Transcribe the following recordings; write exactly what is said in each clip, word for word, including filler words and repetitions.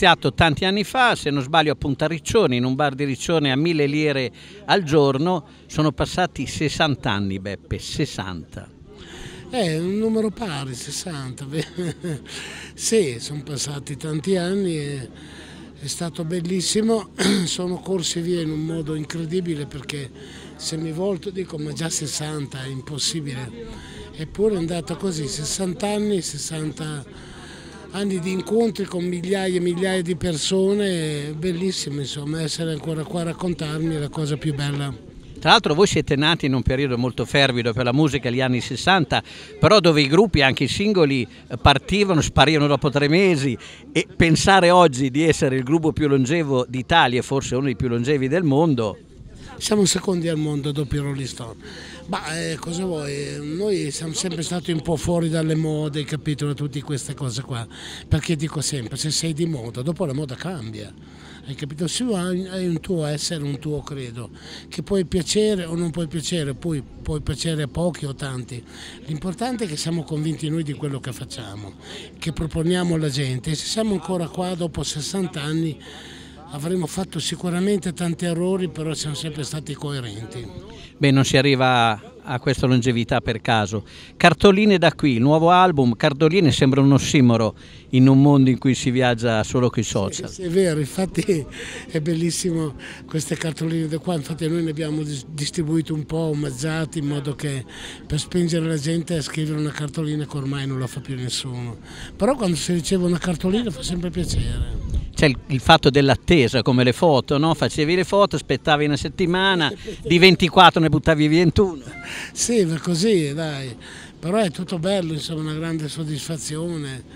iniziato tanti anni fa, se non sbaglio a Punta Riccione, in un bar di Riccione a mille lire al giorno. Sono passati sessanta anni, Beppe, sessanta. È un numero pari, sessanta. Sì, sono passati tanti anni e è stato bellissimo, sono corsi via in un modo incredibile, perché se mi volto dico ma già sessanta è impossibile, eppure è andata così, sessanta anni, sessanta anni di incontri con migliaia e migliaia di persone, è bellissimo, insomma, essere ancora qua a raccontarmi è la cosa più bella. Tra l'altro voi siete nati in un periodo molto fervido per la musica, gli anni sessanta, però dove i gruppi, anche i singoli, partivano, sparivano dopo tre mesi, e pensare oggi di essere il gruppo più longevo d'Italia, forse uno dei più longevi del mondo. Siamo secondi al mondo dopo i Rolling Stone. Ma eh, cosa vuoi? Noi siamo sempre stati un po' fuori dalle mode, capito, da tutte queste cose qua. Perché dico sempre, se sei di moda, dopo la moda cambia. Hai capito? Se hai un tuo essere, un tuo credo, che puoi piacere o non puoi piacere, poi puoi piacere a pochi o tanti. L'importante è che siamo convinti noi di quello che facciamo, che proponiamo alla gente. E se siamo ancora qua dopo sessanta anni, avremo fatto sicuramente tanti errori, però siamo sempre stati coerenti. Beh, non si arriva a questa longevità per caso. Cartoline da qui, il nuovo album, cartoline sembra un ossimoro in un mondo in cui si viaggia solo coi social. Sì, sì, è vero, infatti è bellissimo queste cartoline da qua, infatti noi ne abbiamo distribuito un po', omaggiati, in modo che per spingere la gente a scrivere una cartolina che ormai non la fa più nessuno. Però quando si riceve una cartolina fa sempre piacere. C'è il, il fatto dell'attesa, come le foto, no? Facevi le foto, aspettavi una settimana, di ventiquattro ne buttavi ventuno. Sì, ma così, dai, però è tutto bello, insomma, una grande soddisfazione.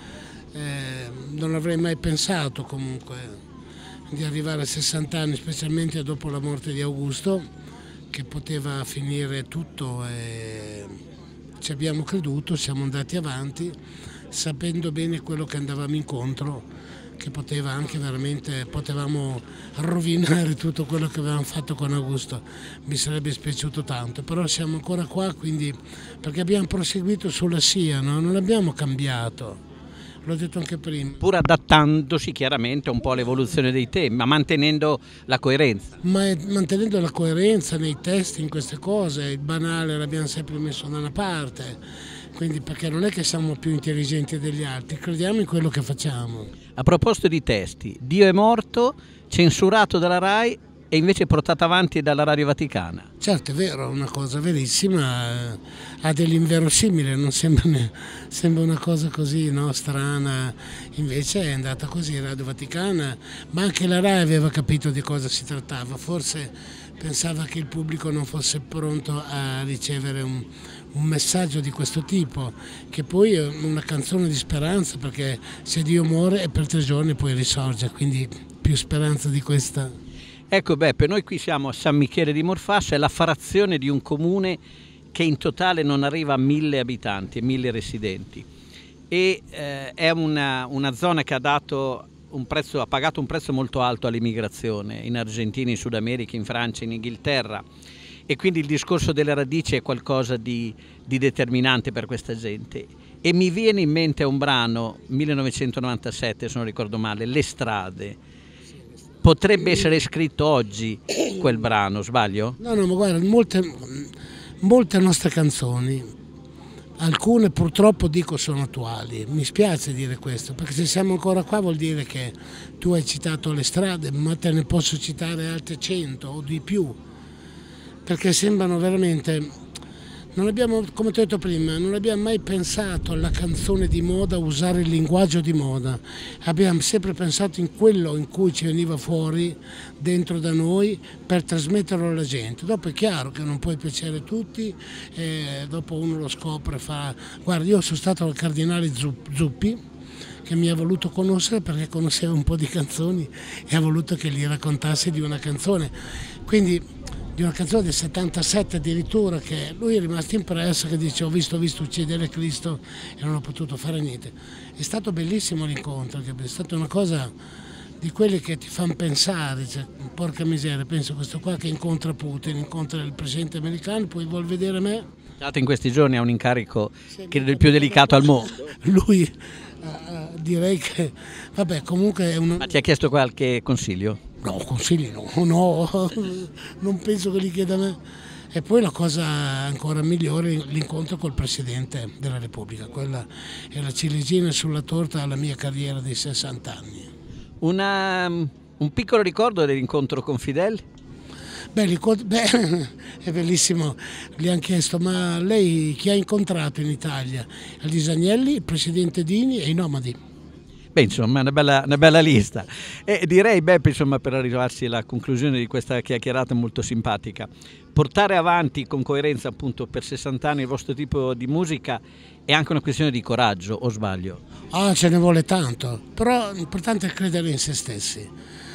Eh, non avrei mai pensato comunque di arrivare a sessanta anni, specialmente dopo la morte di Augusto, che poteva finire tutto, e ci abbiamo creduto, siamo andati avanti, sapendo bene quello che andavamo incontro, che poteva anche veramente, potevamo rovinare tutto quello che avevamo fatto con Augusto. Mi sarebbe spiaciuto tanto, però siamo ancora qua, quindi, perché abbiamo proseguito sulla scia, no? Non abbiamo cambiato, l'ho detto anche prima. Pur adattandosi chiaramente un po' all'evoluzione dei temi, ma mantenendo la coerenza. Ma mantenendo la coerenza nei testi, in queste cose, il banale l'abbiamo sempre messo da una parte. Quindi, perché non è che siamo più intelligenti degli altri, crediamo in quello che facciamo. A proposito di testi, Dio è morto, censurato dalla RAI e invece portato avanti dalla Radio Vaticana. Certo, è vero, è una cosa verissima, ha dell'inverosimile, non sembra, ne, sembra una cosa così, no, strana, invece è andata così, Radio Vaticana, ma anche la RAI aveva capito di cosa si trattava, forse pensava che il pubblico non fosse pronto a ricevere un, un messaggio di questo tipo, che poi è una canzone di speranza, perché se Dio muore e per tre giorni poi risorge, quindi più speranza di questa. Ecco Beppe, noi qui siamo a San Michele di Morfassa, è la frazione di un comune che in totale non arriva a mille abitanti, mille residenti, e eh, è una, una zona che ha dato un prezzo, ha pagato un prezzo molto alto all'immigrazione in Argentina, in Sud America, in Francia, in Inghilterra, e quindi il discorso delle radici è qualcosa di, di determinante per questa gente. E mi viene in mente un brano, millenovecentonovantasette se non ricordo male, Le strade. Potrebbe essere scritto oggi quel brano, sbaglio? No, no, ma guarda, molte, molte nostre canzoni, alcune purtroppo dico sono attuali, mi spiace dire questo, perché se siamo ancora qua vuol dire che tu hai citato Le strade, ma te ne posso citare altre cento o di più, perché sembrano veramente, non abbiamo, come ti ho detto prima, non abbiamo mai pensato alla canzone di moda, usare il linguaggio di moda, abbiamo sempre pensato in quello in cui ci veniva fuori dentro da noi per trasmetterlo alla gente. Dopo è chiaro che non puoi piacere a tutti, e dopo uno lo scopre e fa, guarda, io sono stato al cardinale Zuppi, che mi ha voluto conoscere perché conosceva un po' di canzoni e ha voluto che gli raccontassi di una canzone, quindi di una canzone del settantasette addirittura, che lui è rimasto impresso, che dice ho visto, ho visto uccidere Cristo e non ho potuto fare niente. È stato bellissimo l'incontro, è stata una cosa di quelle che ti fanno pensare, cioè, porca miseria, penso questo qua che incontra Putin, incontra il presidente americano, poi vuol vedere me, Tra l'altro in questi giorni ha un incarico che è il più delicato al mondo. Lui uh, direi che, vabbè, comunque è un... Ma ti ha chiesto qualche consiglio? No, consigli no, no, non penso che li chieda a me. E poi la cosa ancora migliore, l'incontro col Presidente della Repubblica, quella è la ciliegina sulla torta alla mia carriera di sessanta anni. Una, un piccolo ricordo dell'incontro con Fidel? Beh, beh, è bellissimo, gli hanno chiesto, ma lei chi ha incontrato in Italia? Alisa Agnelli, il Presidente Dini e i Nomadi. Beh, insomma, una bella, una bella lista. E direi, Beppe, insomma, per arrivarsi alla conclusione di questa chiacchierata molto simpatica, portare avanti con coerenza appunto per sessanta anni il vostro tipo di musica è anche una questione di coraggio, o sbaglio? Ah, ce ne vuole tanto, però l'importante è credere in se stessi.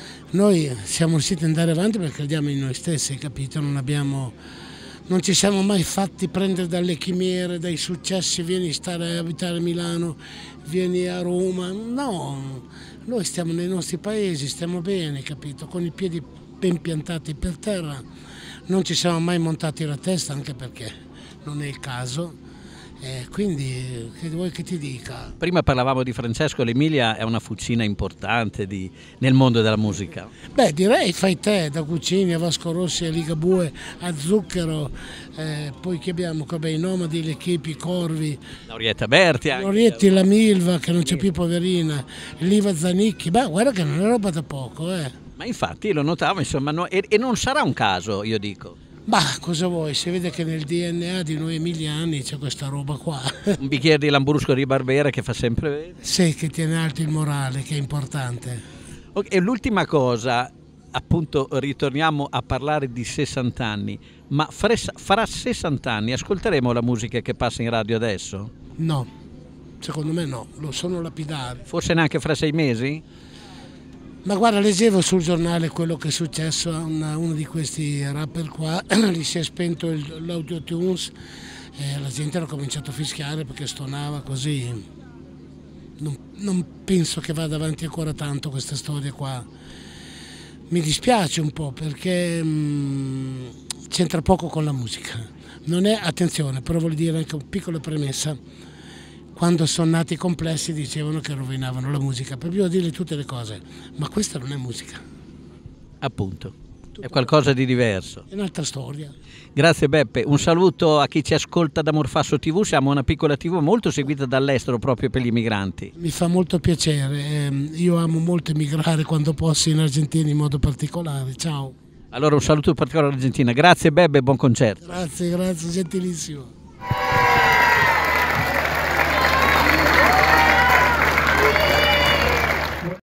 Noi siamo riusciti ad andare avanti perché crediamo in noi stessi, capito? Non abbiamo... Non ci siamo mai fatti prendere dalle chimere, dai successi, vieni a stare a abitare a Milano, vieni a Roma. No, noi stiamo nei nostri paesi, stiamo bene, capito? Con i piedi ben piantati per terra. Non ci siamo mai montati la testa, anche perché non è il caso. Eh, quindi, che vuoi che ti dica? Prima parlavamo di Francesco, l'Emilia è una fucina importante di, nel mondo della musica. Beh, direi fai te, da Guccini a Vasco Rossi a Ligabue a Zucchero, eh, poi che abbiamo qua, i Nomadi, le Chepi, i Corvi, Laurietta Berti anche. Laurietti, la Milva che non c'è più, poverina, l'Iva Zanicchi, beh guarda che non è roba da poco, eh. Ma infatti lo notavo, insomma, no, e, e non sarà un caso, io dico. Bah, cosa vuoi? Si vede che nel D N A di noi emiliani c'è questa roba qua. Un bicchiere di Lambrusco di Barbera che fa sempre bene. Sì, che tiene alto il morale, che è importante. Okay, e l'ultima cosa, appunto ritorniamo a parlare di sessanta anni, ma fra sessanta anni ascolteremo la musica che passa in radio adesso? No, secondo me no, lo sono lapidari. Forse neanche fra sei mesi? Ma guarda, leggevo sul giornale quello che è successo a una, uno di questi rapper qua, gli si è spento l'audio-tunes e la gente ha cominciato a fischiare perché stonava così. Non, non penso che vada avanti ancora tanto questa storia qua. Mi dispiace un po' perché mh, c'entra poco con la musica. Non è, attenzione, però voglio dire anche una piccola premessa. Quando sono nati i complessi dicevano che rovinavano la musica, proprio a dire tutte le cose, ma questa non è musica. Appunto, è qualcosa di diverso. È un'altra storia. Grazie Beppe, un saluto a chi ci ascolta da Morfasso tivù, siamo una piccola tivù molto seguita dall'estero proprio per gli immigranti. Mi fa molto piacere, io amo molto emigrare quando posso, in Argentina in modo particolare, ciao. Allora un saluto particolare all'Argentina, grazie Beppe e buon concerto. Grazie, grazie, gentilissimo.